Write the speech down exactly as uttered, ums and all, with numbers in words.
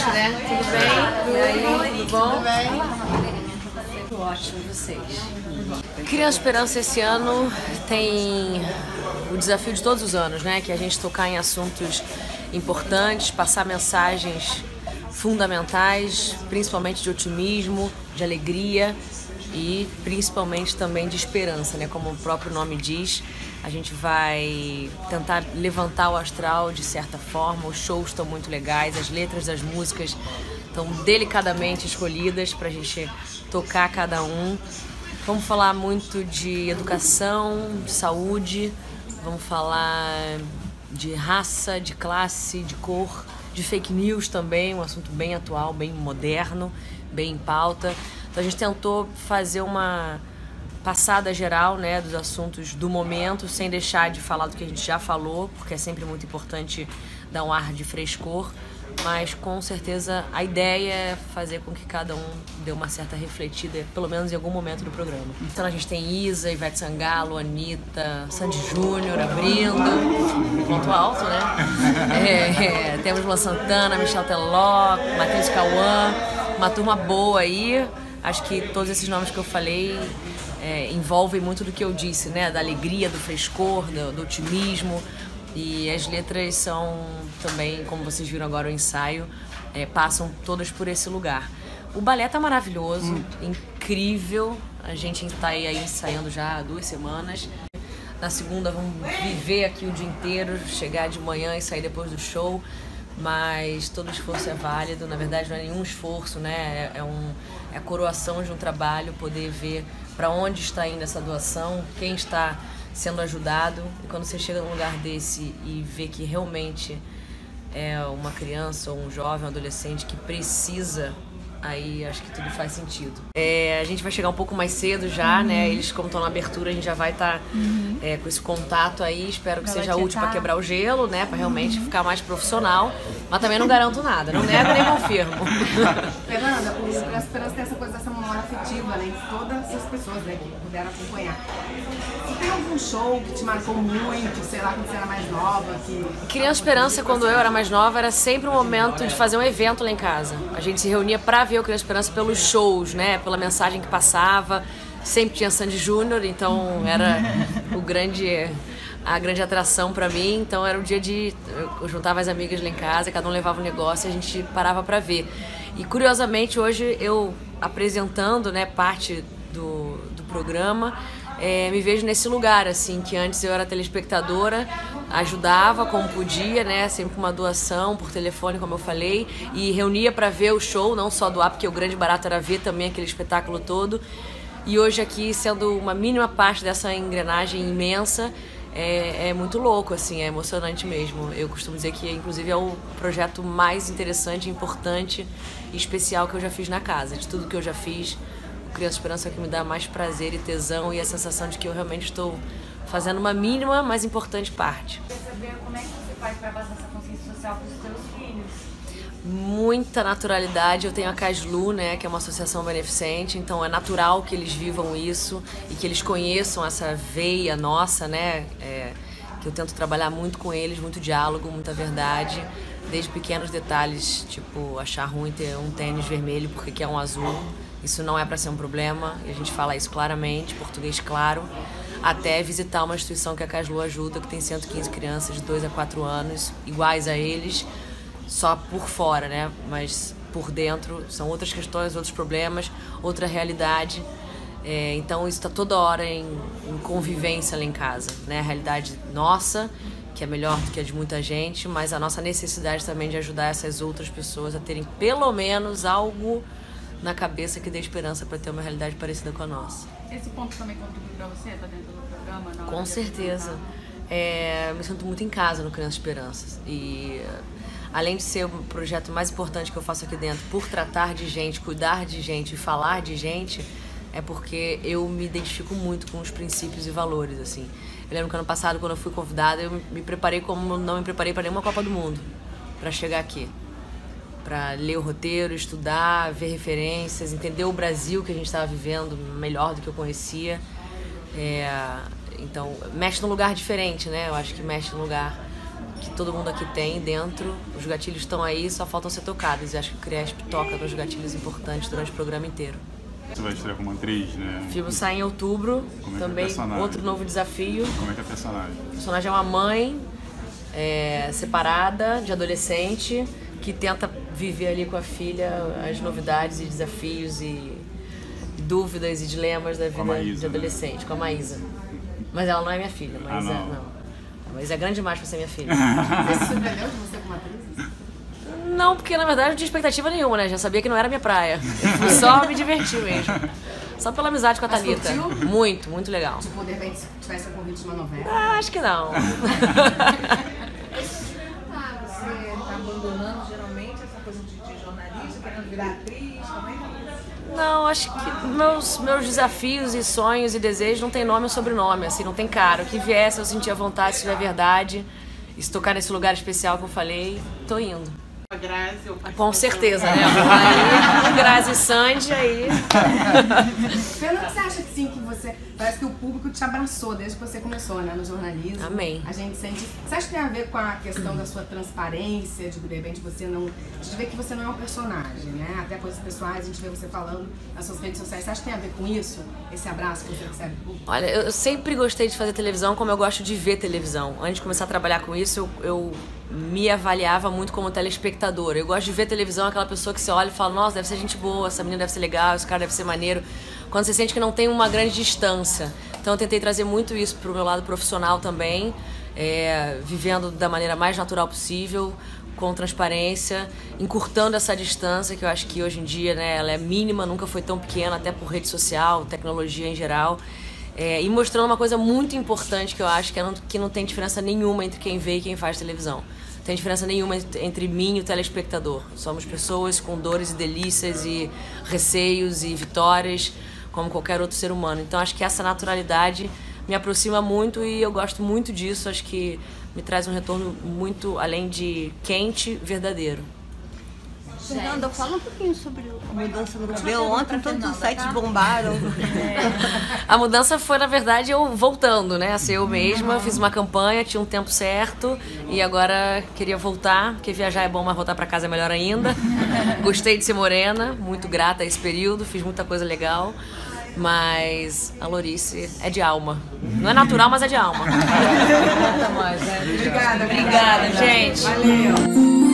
gente, né? Tudo bem? E aí, tudo bom? Tudo bem? Tudo ótimo, e vocês? Criança Esperança esse ano tem o desafio de todos os anos, né? Que é a gente tocar em assuntos importantes, passar mensagens fundamentais, principalmente de otimismo, de alegria e principalmente também de esperança, né? Como o próprio nome diz, a gente vai tentar levantar o astral de certa forma. Os shows estão muito legais, as letras das músicas estão delicadamente escolhidas para a gente tocar cada um. Vamos falar muito de educação, de saúde, vamos falar de raça, de classe, de cor, de fake news também, um assunto bem atual, bem moderno, bem em pauta. Então a gente tentou fazer uma passada geral, né, dos assuntos do momento, sem deixar de falar do que a gente já falou, porque é sempre muito importante dar um ar de frescor, mas com certeza a ideia é fazer com que cada um dê uma certa refletida, pelo menos em algum momento do programa. Então a gente tem Isa, Ivete Sangalo, Anitta, Sandy Júnior abrindo, ponto alto, né? É, é, temos Luan Santana, Michel Teló, Matheus Cauã, uma turma boa aí. Acho que todos esses nomes que eu falei é, envolvem muito do que eu disse, né? Da alegria, do frescor, do, do otimismo. E as letras são também, como vocês viram agora o ensaio, é, passam todas por esse lugar. O balé tá maravilhoso, hum. incrível. A gente está aí, aí ensaiando já há duas semanas. Na segunda vamos viver aqui o dia inteiro, chegar de manhã e sair depois do show. Mas todo esforço é válido, na verdade não é nenhum esforço, né? É, é, um, é a coroação de um trabalho, poder ver para onde está indo essa doação, quem está sendo ajudado. E quando você chega num lugar desse e vê que realmente é uma criança ou um jovem, um adolescente que precisa, aí acho que tudo faz sentido. É, a gente vai chegar um pouco mais cedo já, uhum. né? Eles, como estão na abertura, a gente já vai estar tá, uhum. é, com esse contato aí. Espero que seja útil para quebrar o gelo, né? Para realmente uhum. ficar mais profissional. Mas também não garanto nada, não nego nem confirmo. Fernanda, o Criança Esperança tem essa coisa dessa memória afetiva, né? De todas as pessoas, né, que puderam acompanhar. Você tem algum show que te marcou muito, sei lá, quando você era mais nova? Que... Criança Esperança, quando eu era mais nova, era sempre um momento de fazer um evento lá em casa. A gente se reunia para ver o Criança Esperança pelos shows, né? Pela mensagem que passava. Sempre tinha Sandy Júnior, então era o grande, a grande atração para mim. Então era o dia de... Eu juntava as amigas lá em casa, cada um levava um negócio e a gente parava para ver. E curiosamente hoje eu apresentando, né, parte do, do programa, é, me vejo nesse lugar, assim, que antes eu era telespectadora, ajudava como podia, né, sempre com uma doação por telefone, como eu falei, e reunia para ver o show, não só doar, porque o grande barato era ver também aquele espetáculo todo. E hoje aqui, sendo uma mínima parte dessa engrenagem imensa, é, é muito louco, assim, é emocionante mesmo. Eu costumo dizer que, inclusive, é o projeto mais interessante, importante e especial que eu já fiz na casa. De tudo que eu já fiz, o Criança Esperança é o que me dá mais prazer e tesão e a sensação de que eu realmente estou fazendo uma mínima, mas importante parte. Saber como é que você faz para passar essa consciência social para os seus filhos? Muita naturalidade. Eu tenho a Caslu, né, que é uma associação beneficente, então é natural que eles vivam isso e que eles conheçam essa veia nossa, né, é, que eu tento trabalhar muito com eles, muito diálogo, muita verdade, desde pequenos detalhes, tipo achar ruim ter um tênis vermelho porque quer um azul, isso não é para ser um problema, e a gente fala isso claramente, português claro, até visitar uma instituição que a Caslu ajuda, que tem cento e quinze crianças de dois a quatro anos, iguais a eles, só por fora, né? Mas por dentro são outras questões, outros problemas, outra realidade. É, então isso está toda hora em, em convivência lá em casa, né? A realidade nossa, que é melhor do que a de muita gente, mas a nossa necessidade também de ajudar essas outras pessoas a terem pelo menos algo na cabeça que dê esperança para ter uma realidade parecida com a nossa. Esse ponto também contribui para você? Tá dentro do programa? Não? Com certeza. É, eu me sinto muito em casa no Criança Esperança. E além de ser o projeto mais importante que eu faço aqui dentro, por tratar de gente, cuidar de gente e falar de gente, é porque eu me identifico muito com os princípios e valores, assim. Eu lembro que ano passado, quando eu fui convidada, eu me preparei como não me preparei para nenhuma Copa do Mundo, para chegar aqui. Para ler o roteiro, estudar, ver referências, entender o Brasil que a gente estava vivendo melhor do que eu conhecia. É, então, mexe num lugar diferente, né? Eu acho que mexe num lugar que todo mundo aqui tem dentro. Os gatilhos estão aí, só faltam ser tocados. E acho que o Criesp toca nos gatilhos importantes durante o programa inteiro. Você vai estrear como atriz, né? O filme sai em outubro, Como é também que é outro novo desafio. Como é que é a personagem? O personagem é uma mãe é, separada, de adolescente, que tenta viver ali com a filha as novidades e desafios e dúvidas e dilemas da vida Maísa, de adolescente, né? Com a Maísa. Mas ela não é minha filha, mas ah, não. é, não. A Maísa é grande demais pra ser minha filha. Você se surpreendeu de você como atriz? Não, porque na verdade não tinha expectativa nenhuma, né? Já sabia que não era minha praia. Eu fui só me divertir mesmo. Só pela amizade com a Thalita. Muito, muito legal. Tipo, de repente, se tivesse um convite de uma novela? Ah, acho que não. Ah, você tá abandonando geralmente essa coisa de, de jornalista, querendo virar atriz, como é que é isso? Não, acho que meus, meus desafios e sonhos e desejos não tem nome ou sobrenome, assim, não tem cara. O que vier, se eu sentir a vontade, se tiver verdade, e se tocar nesse lugar especial que eu falei, tô indo. Grazi, eu Com certeza, né? Aí, Grazi e Sandy, aí... Fernanda, você acha que sim, que você... Parece que o público te abraçou desde que você começou, né, no jornalismo. Amém. A gente sente... Você acha que tem a ver com a questão da sua transparência, de de repente você não... A gente vê que você não é um personagem, né? Até coisas pessoais, a gente vê você falando nas suas redes sociais. Você acha que tem a ver com isso? Esse abraço que você recebe do público? Olha, eu sempre gostei de fazer televisão como eu gosto de ver televisão. Antes de começar a trabalhar com isso, eu... eu me avaliava muito como telespectadora. Eu gosto de ver televisão, aquela pessoa que você olha e fala, nossa, deve ser gente boa, essa menina deve ser legal, esse cara deve ser maneiro. Quando você sente que não tem uma grande distância. Então eu tentei trazer muito isso pro meu lado profissional também, é, vivendo da maneira mais natural possível, com transparência, encurtando essa distância, que eu acho que hoje em dia, né, ela é mínima, nunca foi tão pequena, até por rede social, tecnologia em geral. É, e mostrando uma coisa muito importante que eu acho que, é não, que não tem diferença nenhuma entre quem vê e quem faz televisão. Não tem diferença nenhuma entre mim e o telespectador. Somos pessoas com dores e delícias e receios e vitórias, como qualquer outro ser humano. Então acho que essa naturalidade me aproxima muito e eu gosto muito disso. Acho que me traz um retorno muito, além de quente, verdadeiro. Fernanda, fala um pouquinho sobre a mudança no cabelo. Ontem todos os sites bombaram. É. A mudança foi, na verdade, eu voltando, né? A ser eu mesma, fiz uma campanha, tinha um tempo certo e agora queria voltar, porque viajar é bom, mas voltar pra casa é melhor ainda. Gostei de ser morena, muito grata a esse período, fiz muita coisa legal. Mas a Lorice é de alma. Não é natural, mas é de alma. Obrigada, Obrigada, gente. Valeu.